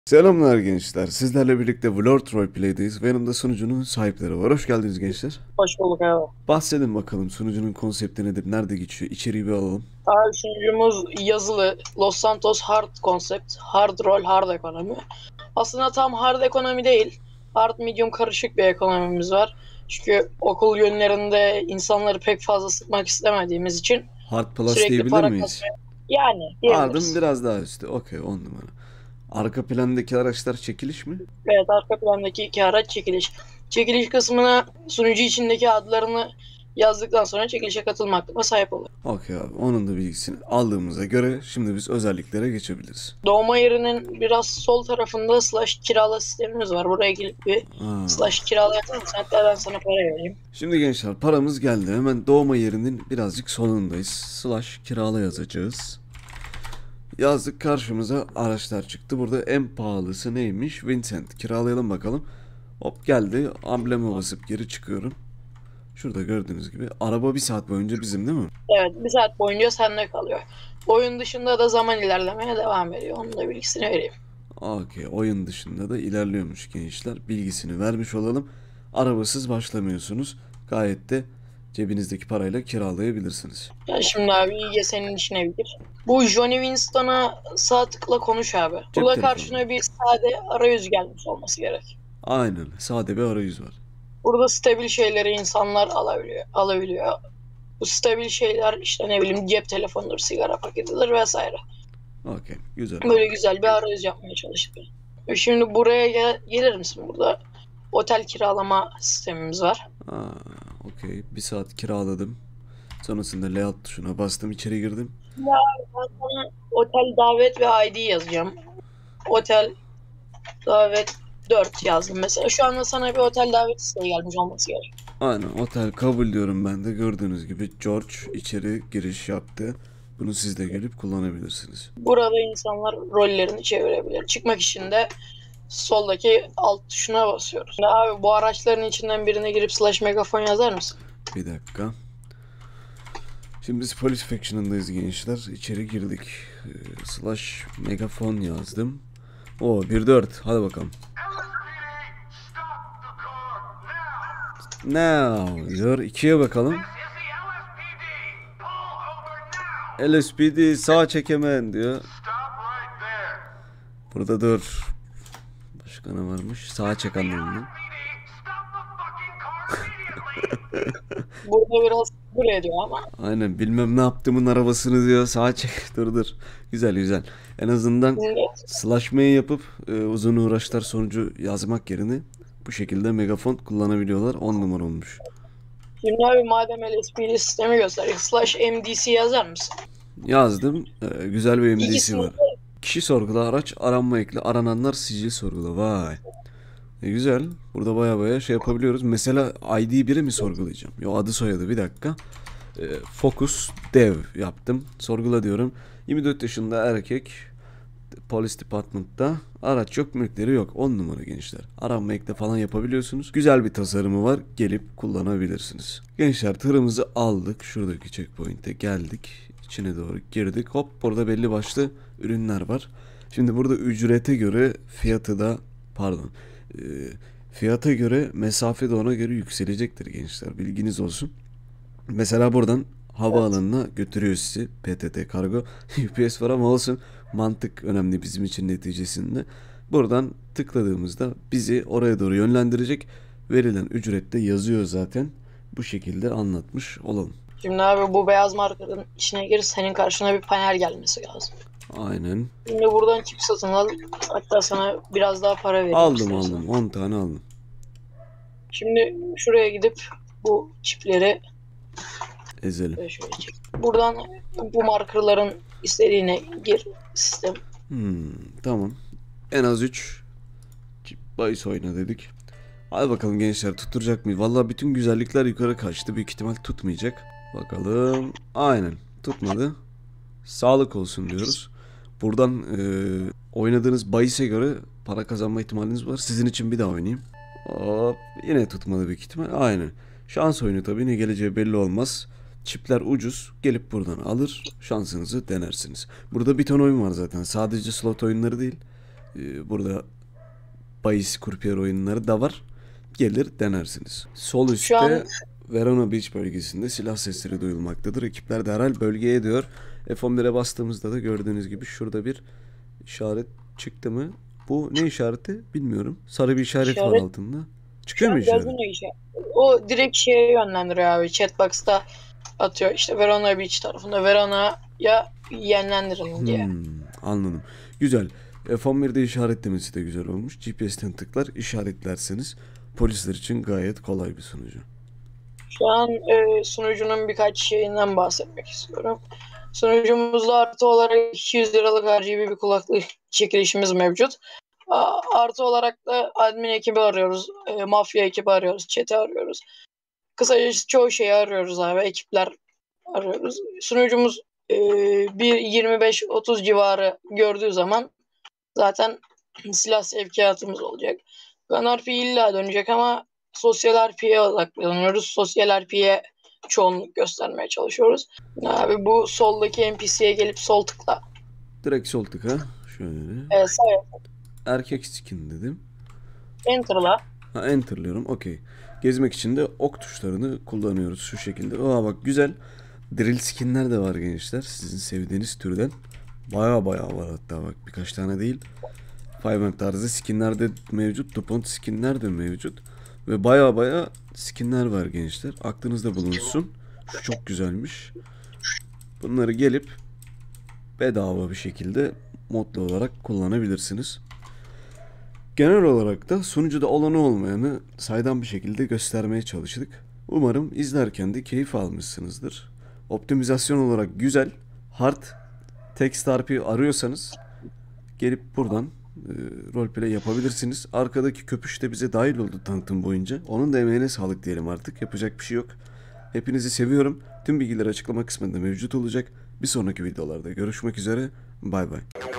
Selamlar gençler. Sizlerle birlikte Valorant Roleplay'deyiz ve yanımda sunucunun sahipleri var. Hoş geldiniz gençler. Hoş bulduk abi. Bahsedin bakalım sunucunun konsepti nedir, nerede geçiyor, içeriği bir alalım. Abi sunucumuz yazılı Los Santos Hard Concept, Hard Role, Hard Ekonomi. Aslında tam hard ekonomi değil. Hard medium karışık bir ekonomimiz var. Çünkü okul günlerinde insanları pek fazla sıkmak istemediğimiz için Hard Plus sürekli diyebilir para miyiz? kasmaya yani Hard'ın diyebiliriz. biraz daha üstü. Okey, 10 numara. Arka plandaki araçlar çekiliş mi? Evet, arka plandaki iki araç çekiliş. Çekiliş kısmına sunucu içindeki adlarını yazdıktan sonra çekilişe katılma hakkına sahip oluyor. Okey abi, onun da bilgisini aldığımıza göre şimdi biz özelliklere geçebiliriz. Doğma yerinin biraz sol tarafında slash kirala sistemimiz var. Buraya gelip bir Aa. slash kirala yaparsan hatta ben sana para vereyim. Şimdi gençler paramız geldi. Hemen doğma yerinin birazcık solundayız. Slash kirala yazacağız. Yazdık, karşımıza araçlar çıktı. Burada en pahalısı neymiş? Vincent. Kiralayalım bakalım. Hop geldi. Ambleme basıp geri çıkıyorum. Şurada gördüğünüz gibi. Araba bir saat boyunca bizim değil mi? Evet, bir saat boyunca sende kalıyor. Oyun dışında da zaman ilerlemeye devam ediyor. Onun da bilgisini vereyim. Okey. Oyun dışında da ilerliyormuş gençler. Bilgisini vermiş olalım. Arabasız başlamıyorsunuz. Gayet de cebinizdeki parayla kiralayabilirsiniz. Yani şimdi abi iyice senin işine bilir. Bu Johnny Winston'a sağ tıkla konuş abi. Cep Burada telefonu. karşına bir sade arayüz gelmiş olması gerek. Aynen. Sade bir arayüz var. Burada stabil şeyleri insanlar alabiliyor. Bu stabil şeyler işte ne bileyim cep telefonudur, sigara paketidir vesaire. Okey. Güzel. Böyle güzel bir arayüz yapmaya çalıştık. Şimdi buraya gelir misin? Burada otel kiralama sistemimiz var. Okey. Bir saat kiraladım. Sonrasında layout tuşuna bastım. İçeri girdim. Ya ben sana otel davet ve ID yazacağım. Otel davet 4 yazdım mesela. Şu anda sana bir otel davet isteği gelmiş olması gerek. Aynen, otel kabul diyorum ben de. Gördüğünüz gibi George içeri giriş yaptı. Bunu siz de gelip kullanabilirsiniz. Burada insanlar rollerini çevirebilir. Çıkmak için de soldaki alt tuşuna basıyoruz. Şimdi abi bu araçların içinden birine girip slash megafon yazar mısın? Bir dakika. Şimdi biz Police Faction'ındayız gençler. İçeri girdik. Slash megafon yazdım. O 1-4. Hadi bakalım. Now diyor. 2'ye bakalım. LSPD sağ çekemen diyor. Burada dur. Başka ne varmış? Sağa çek anlamında. Burada biraz buraya diyor ama. Aynen, bilmem ne yaptığımın arabasını diyor. Sağa çek. Dur. Güzel güzel. En azından Şimdi slash mail yapıp uzun uğraşlar sonucu yazmak yerine bu şekilde megafon kullanabiliyorlar. 10 numara olmuş. Şimdi abi madem LSPD sistemi gösteriyor. Slash MDC yazar mısın? Yazdım. Güzel bir MD'si İkisini var. Kişi sorgula, araç aranma ekle, arananlar sicil sorgula. Vay. Güzel. Burada baya şey yapabiliyoruz. Mesela ID biri mi sorgulayacağım? Yo, adı soyadı, bir dakika. Focus dev yaptım. Sorgula diyorum. 24 yaşında erkek. Police Department'ta araç yok, mülkleri yok. 10 numara gençler. Aranma ekle falan yapabiliyorsunuz. Güzel bir tasarımı var. Gelip kullanabilirsiniz. Gençler, tırımızı aldık. Şuradaki checkpoint'e geldik. İçine doğru girdik. Hop, burada belli başlı ürünler var. Şimdi burada ücrete göre fiyatı da e, fiyata göre mesafe de ona göre yükselecektir gençler. Bilginiz olsun. Mesela buradan Evet. havaalanına götürüyor sizi PTT kargo. UPS var ama olsun, mantık önemli bizim için neticesinde. Buradan tıkladığımızda bizi oraya doğru yönlendirecek. Verilen ücrette yazıyor zaten. Bu şekilde anlatmış olalım. Şimdi abi bu beyaz markanın içine gir, senin karşına bir panel gelmesi lazım. Aynen. Şimdi buradan çip satın al. Hatta sana biraz daha para vereyim Aldım istersen. aldım. 10 tane aldım. Şimdi şuraya gidip bu çipleri Ezelim. şöyle çek. Buradan bu markaların istediğine gir sistem. Tamam. En az 3 bahis oyna dedik. Hadi bakalım gençler, tutturacak mı? Vallahi bütün güzellikler yukarı kaçtı. Büyük ihtimal tutmayacak. Bakalım. Aynen. Tutmadı. Sağlık olsun diyoruz. Buradan oynadığınız bahise göre para kazanma ihtimaliniz var. Sizin için bir daha oynayayım. Hop. Yine tutmadı büyük ihtimal. Aynen. Şans oyunu tabii, ne geleceği belli olmaz. Çipler ucuz. Gelip buradan alır, şansınızı denersiniz. Burada bir ton oyun var zaten. Sadece slot oyunları değil. Burada bahis kurpiyer oyunları da var. Gelir denersiniz. Sol Şu an üstte Verona Beach bölgesinde silah sesleri duyulmaktadır. Ekipler derhal bölgeye diyor. F11'e bastığımızda da gördüğünüz gibi şurada bir işaret çıktı mı? Bu ne işareti bilmiyorum. Sarı bir işaret var işaret altında. şu Çıkıyor mu an işaret? yazın işe. O direkt şeye yönlendiriyor abi. Chatbox'ta atıyor. İşte Verona Beach tarafında Verona'ya yönlendirin diye. Anladım. Güzel. F11'de işaretlemesi de güzel olmuş. GPS'ten tıklar işaretlerseniz polisler için gayet kolay bir sunucu. Şu an sunucunun birkaç şeyinden bahsetmek istiyorum. Sunucumuzda artı olarak 200 liralık RGB bir kulaklık çekilişimiz mevcut. Artı olarak da admin ekibi arıyoruz, mafya ekibi arıyoruz, chat'i arıyoruz. Kısacası çoğu şeyi arıyoruz abi, ekipler arıyoruz. Sunucumuz bir 25-30 civarı gördüğü zaman zaten silah sevkiyatımız olacak. Gun RP illa dönecek ama sosyal RP'ye odaklanıyoruz. Sosyal RP'ye çoğunluk göstermeye çalışıyoruz. Abi bu soldaki NPC'ye gelip sol tıkla. Direkt sol tıka. Şöyle. Sağ Erkek skin dedim. enter'la. Enter'lıyorum. Okey. Gezmek için de ok tuşlarını kullanıyoruz şu şekilde. Aa bak güzel. Drill skinler de var gençler. Sizin sevdiğiniz türden. Baya baya var hatta bak. Birkaç tane değil. 5M tarzı skinler de mevcut. DuPont skinler de mevcut. Ve baya baya skinler var gençler. Aklınızda bulunsun. Şu çok güzelmiş. Bunları gelip bedava bir şekilde modlu olarak kullanabilirsiniz. Genel olarak da sunucuda olanı olmayanı saydam bir şekilde göstermeye çalıştık. Umarım izlerken de keyif almışsınızdır. Optimizasyon olarak güzel, hard, text RP arıyorsanız gelip buradan roleplay yapabilirsiniz. Arkadaki köpüş de bize dahil oldu tanıtım boyunca. Onun da emeğine sağlık diyelim artık. Yapacak bir şey yok. Hepinizi seviyorum. Tüm bilgiler açıklama kısmında mevcut olacak. Bir sonraki videolarda görüşmek üzere. Bay bay.